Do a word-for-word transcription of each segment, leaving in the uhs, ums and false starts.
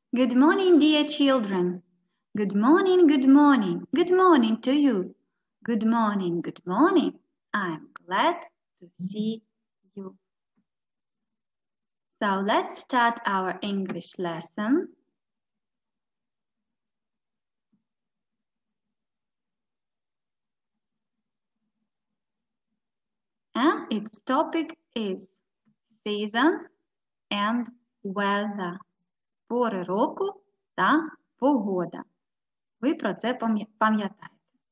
Good morning, dear children. Good morning, good morning, good morning to you. Good morning, good morning. I'm glad to see you. So let's start our English lesson. And its topic is seasons and weather. Пори року та погода. Ви про це пам'ятаєте.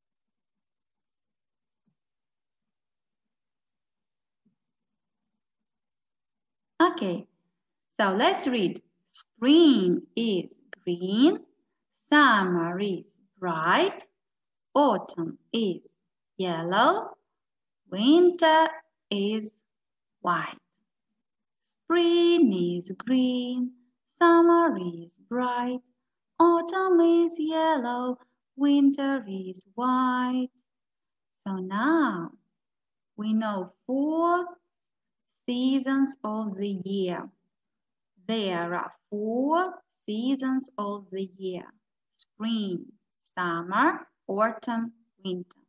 Okay, so let's read. Spring is green, summer is bright, autumn is yellow, winter is white. Spring is green, summer is bright, autumn is yellow, winter is white. So now we know four seasons of the year. There are four seasons of the year: spring, summer, autumn, winter.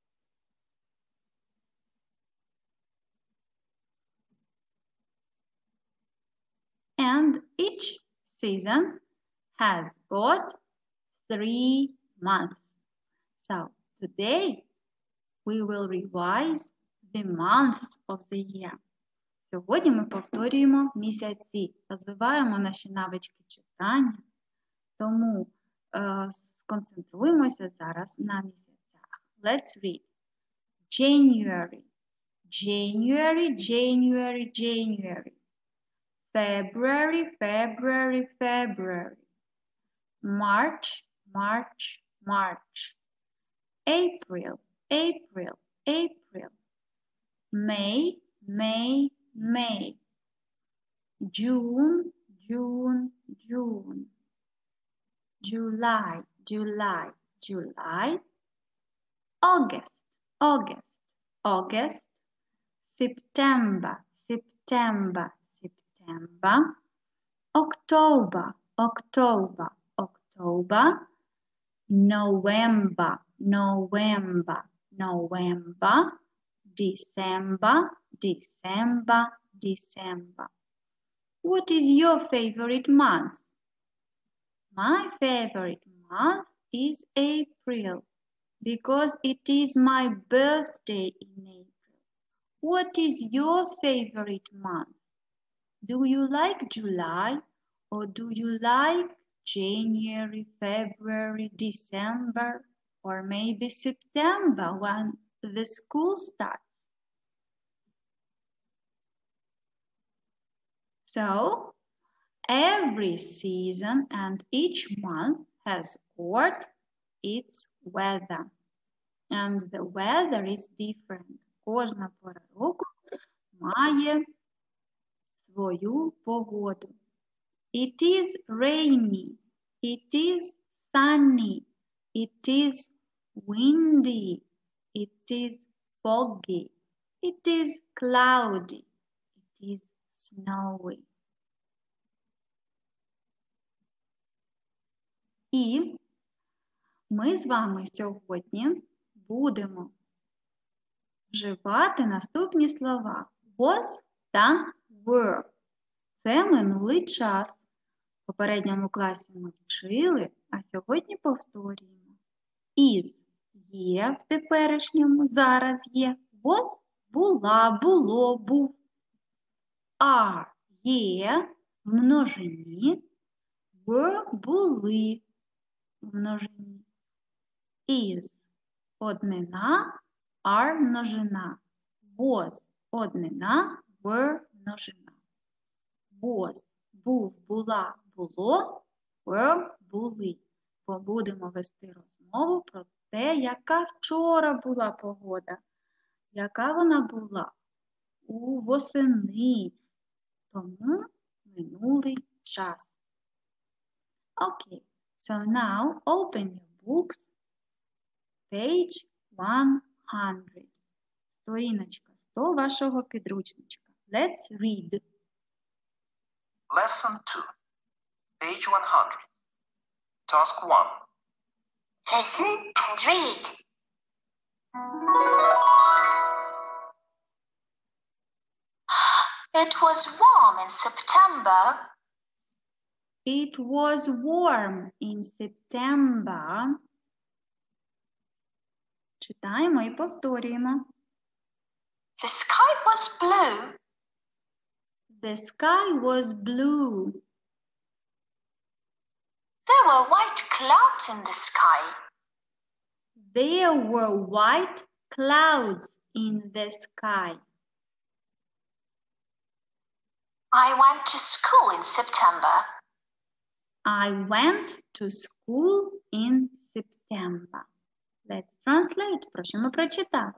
And each season has got three months. So today we will revise the months of the year. Сьогодні ми повторюємо місяці, розвиваємо наші навички читання, тому е, сконцентруємося зараз на місяцях. Let's read. January, January, January, January. February, February, February. March, March, March. April, April, April. May, May, May. June, June, June. July, July, July. August, August, August. September, September, September. October, October, October. November, November, November. December, December, December. What is your favorite month? My favorite month is April because it is my birthday in April. What is your favorite month? Do you like July or do you like January, February, December, or maybe September when the school starts? So, every season and each month has got its weather. And the weather is different. Кожна пора року має свою погоду. It is rainy, it is sunny, it is windy, it is foggy, it is cloudy, it is snowy. І ми з вами сьогодні будемо вживати наступні слова was та were. Це минулий час. В попередньому класі ми вчили, а сьогодні повторюємо. Is є в теперішньому, зараз є. Was була, було, був. Are є в множині. Were були в множині. Is однина, are множина. Was однина, were множина. Was був, була, було, were були. Бо будемо вести розмову про те, яка вчора була погода, яка вона була у восени, тому минулий час. Okay, so now open your books, page one hundred. Сторіночка сто вашого підручничка. Let's read. Lesson two. Page one hundred. Task one. Listen and read. It was warm in September. It was warm in September. Читаємо і повторюємо. The sky was blue. The sky was blue. There were white clouds in the sky. There were white clouds in the sky. I went to school in September. I went to school in September. Let's translate. Просимо прочитати.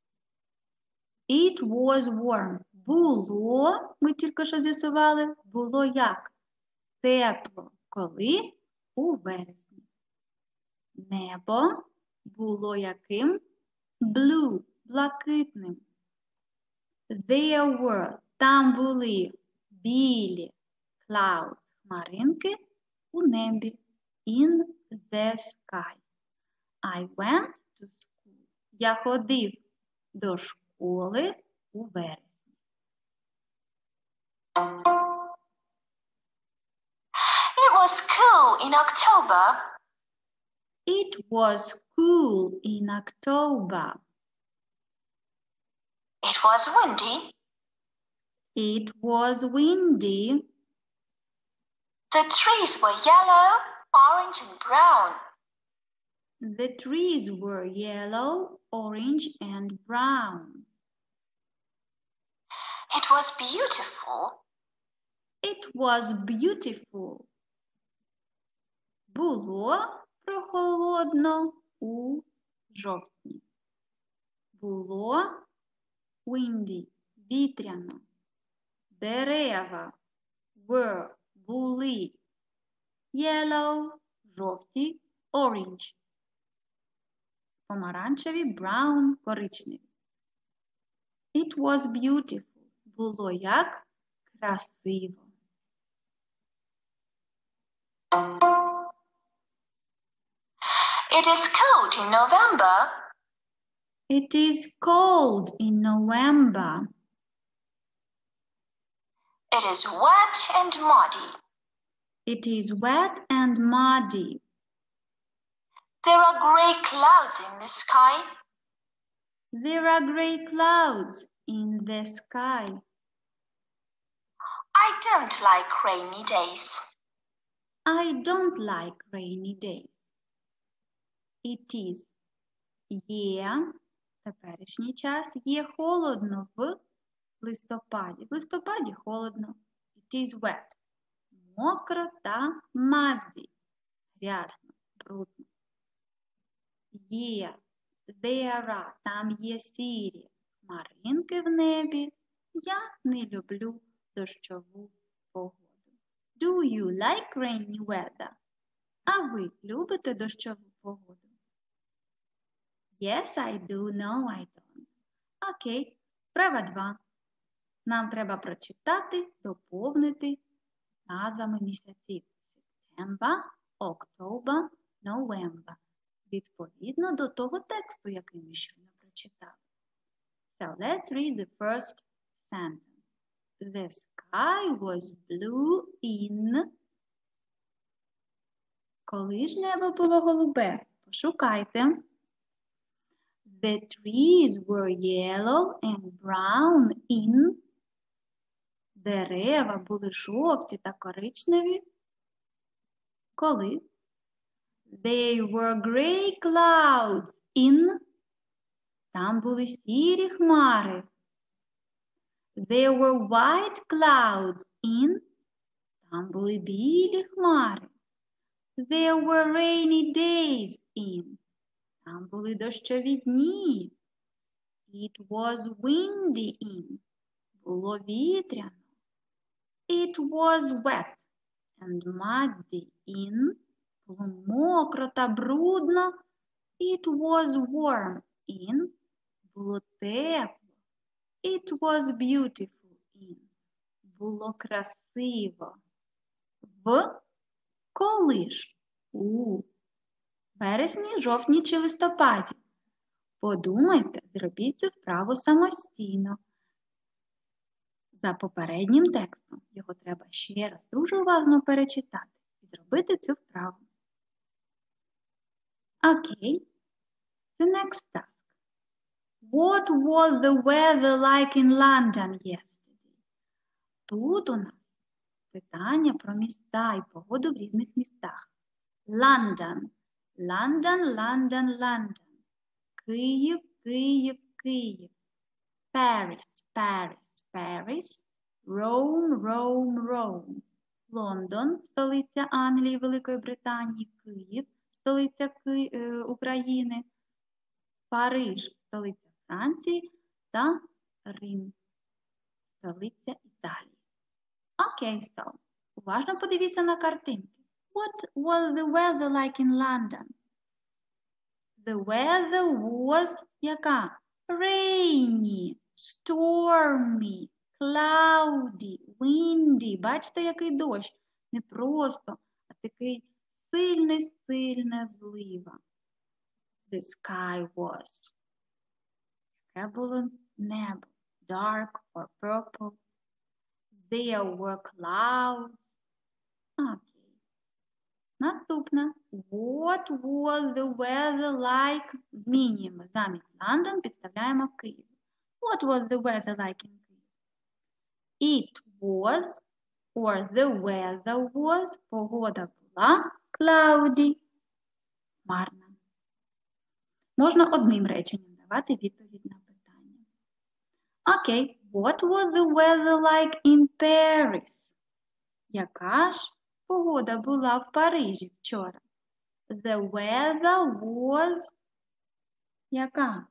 It was warm. Було, ми тільки що з'ясували, було як? Тепло. Коли? У вересні. Небо було яким? Blue. Блакитним. There were. Там були білі clouds. Хмаринки у небі. In the sky. I went to school. Я ходив до школи у вересні. It was cool in October. It was cool in October. It was windy. It was windy. The trees were yellow, orange, and brown. The trees were yellow, orange, and brown. It was beautiful. It was beautiful. Було прохолодно у жовтні. Було windy, вітряно. Дерева were, були. Yellow, жовті, orange. Помаранчеві, brown, коричневі. It was beautiful. Було як красиво. It is cold in November. It is cold in November. It is wet and muddy. It is wet and muddy. There are gray clouds in the sky. There are gray clouds in the sky. I don't like rainy days. I don't like rainy days. It is. Є, теперішній час, є холодно в листопаді. В листопаді холодно. It is wet. Мокро та muddy. Грязно, брудно. Є, there are, там є сірі хмаринки в небі. Я не люблю дощову погоду. Do you like rainy weather? А ви любите дощову погоду? Yes, I do. No, I don't. Окей. Вправа два. Нам треба прочитати, доповнити назвами місяців. September, October, November. Відповідно до того тексту, який ми щойно прочитали. So, let's read the first sentence. The sky was blue in... Коли ж небо було голубе? Пошукайте. The trees were yellow and brown in... Дерева були жовті та коричневі. Коли? They were gray clouds in... Там були сірі хмари. There were white clouds in... Там були білі хмари. There were rainy days in... Там були дощові дні. It was windy in... Було вітряно. It was wet and muddy in... Було мокро та брудно. It was warm in... Було тепло. It was beautiful in. Було красиво. В Коли ж? У вересні, жовтні чи листопаді? Подумайте, зробіть цю вправу самостійно. За попереднім текстом його треба ще раз дуже уважно перечитати і зробити цю вправу. Окей. The next task. What was the weather like in London yesterday? Тут у нас питання про міста і погоду в різних містах. London. London, London, London. Київ, Київ, Київ. Paris, Paris, Paris. Rome, Rome, Rome. Лондон, столиця Англії, Великої Британії. Київ, столиця Ки... України. Париж, столиця Франції. Та Рим, столиця Італії. Окей, okay, so, уважно подивіться на картинки. What was the weather like in London? The weather was яка? Rainy, stormy, cloudy, windy. Бачите, який дощ? Не просто, а такий сильний-сильна злива. The sky was. Яке було небо? Dark or purple. There were clouds. Окей. Наступне. What was the weather like? Змінюємо. Замість London підставляємо Київ. What was the weather like in Kyiv? It was, or the weather was, погода була cloudy. Марна. Можна одним реченням давати відповідь на питання. Окей. What was the weather like in Paris? Яка ж погода була в Парижі вчора? The weather was яка?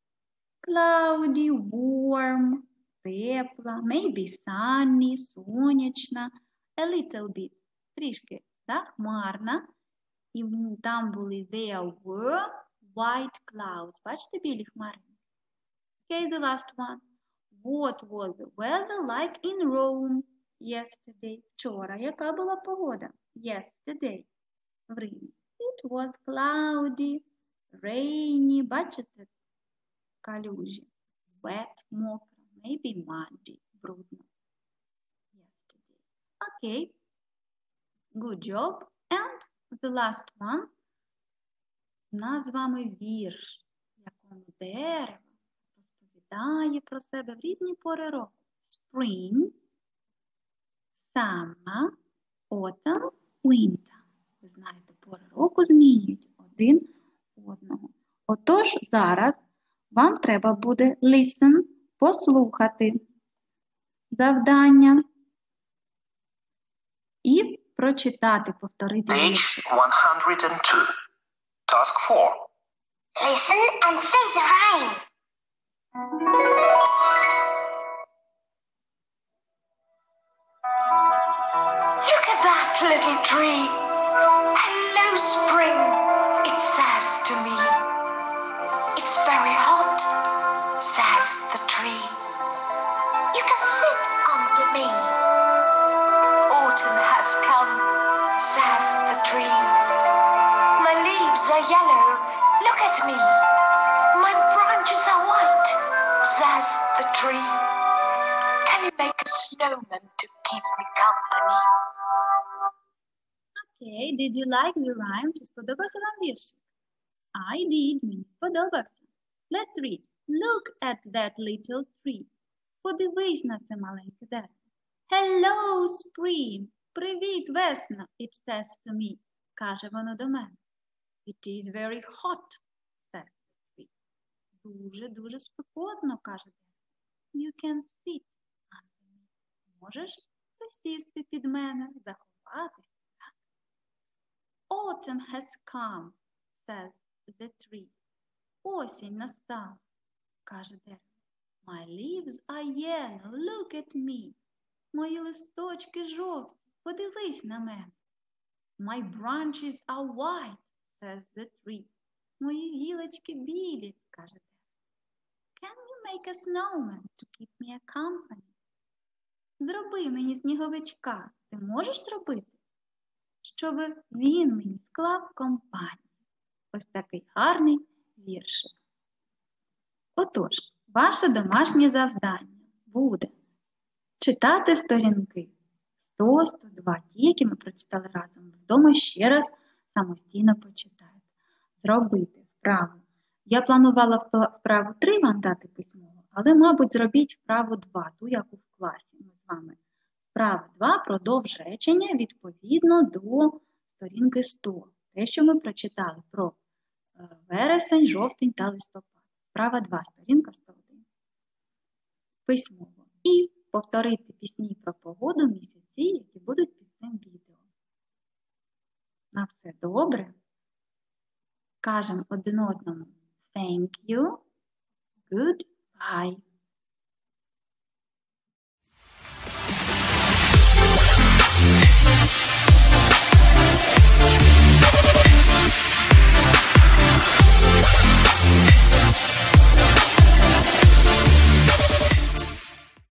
Cloudy, warm, тепла, maybe sunny, сонячна, a little bit, трішки, так, хмарна. І там були there were white clouds. Бачите білі хмари? Okay, the last one. What was the weather like in Rome yesterday? Вчора яка була погода? Yesterday. В Римі. It was cloudy, rainy. Бачите? Калюжі. Wet, мокро. Maybe muddy. Брудно. Yesterday. Okay. Good job. And the last one. У нас з вами вірш, в якому дерево розповідає про себе в різні пори року. Spring, summer, autumn, winter. Ви знаєте, пори року змінюють один одного. Отож, зараз вам треба буде listen, послухати завдання і прочитати, повторити вірш. Page one hundred two. Task four. Listen and say the rhyme. Look at that little tree. Hello, spring, it says to me. It's very hot, says the tree. You can sit under me. Autumn has come, says the tree. My leaves are yellow, look at me. My branches are white, says the tree. Can you make a snowman to keep me company? Okay, did you like the rhyme? Чи сподобався вам віршик? I did, мені сподобався. Let's read. Look at that little tree. Подивись на це маленьке дерево. Hello, spring. Привіт, весна. It says to me. Каже воно до мене. It is very hot, says the tree. Дуже-дуже спекотно, каже дерево. You can sit under me. Можеш присісти під мене, заховатися. Autumn has come, says the tree. Осінь настала, каже дерево. My leaves are yellow, look at me. Мої листочки жовті, подивись на мене. My branches are white, says the tree. Мої гілочки білі, каже дерево. Can you make a snowman to keep me a company? Зроби мені сніговичка. Ти можеш зробити? щоб він мені склав компанію. Ось такий гарний віршик. Отож, ваше домашнє завдання буде читати сторінки сто, сто два, ті, які ми прочитали разом. Вдома ще раз самостійно почитайте. Зробити вправу. Я планувала вправу три вам дати письмово, але, мабуть, зробіть вправу два, ту, яку в класі ми з вами. Вправа два, продовж речення відповідно до сторінки сто. Те, що ми прочитали про вересень, жовтень та листопад. Вправа два, сторінка сто один. Письмово. І повторити пісні про погоду місяці, які будуть під цим відео. На все добре. Кажемо один одному thank you, goodbye.